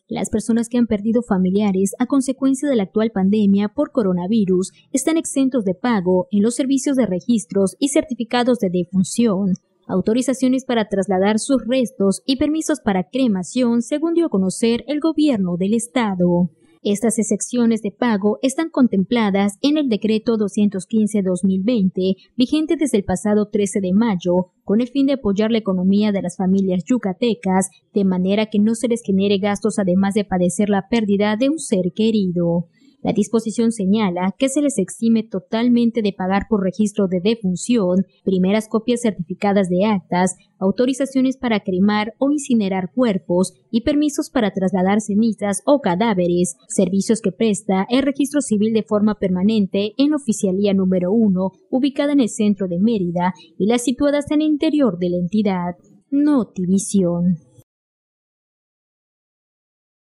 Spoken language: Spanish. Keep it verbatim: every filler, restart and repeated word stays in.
Las personas que han perdido familiares a consecuencia de la actual pandemia por coronavirus están exentos de pago en los servicios de registros y certificados de defunción, autorizaciones para trasladar sus restos y permisos para cremación, según dio a conocer el gobierno del estado. Estas excepciones de pago están contempladas en el decreto doscientos quince guión dos mil veinte, vigente desde el pasado trece de mayo, con el fin de apoyar la economía de las familias yucatecas, de manera que no se les genere gastos además de padecer la pérdida de un ser querido. La disposición señala que se les exime totalmente de pagar por registro de defunción, primeras copias certificadas de actas, autorizaciones para cremar o incinerar cuerpos y permisos para trasladar cenizas o cadáveres, servicios que presta el registro civil de forma permanente en Oficialía número uno, ubicada en el centro de Mérida, y las situadas en el interior de la entidad. Notivisión.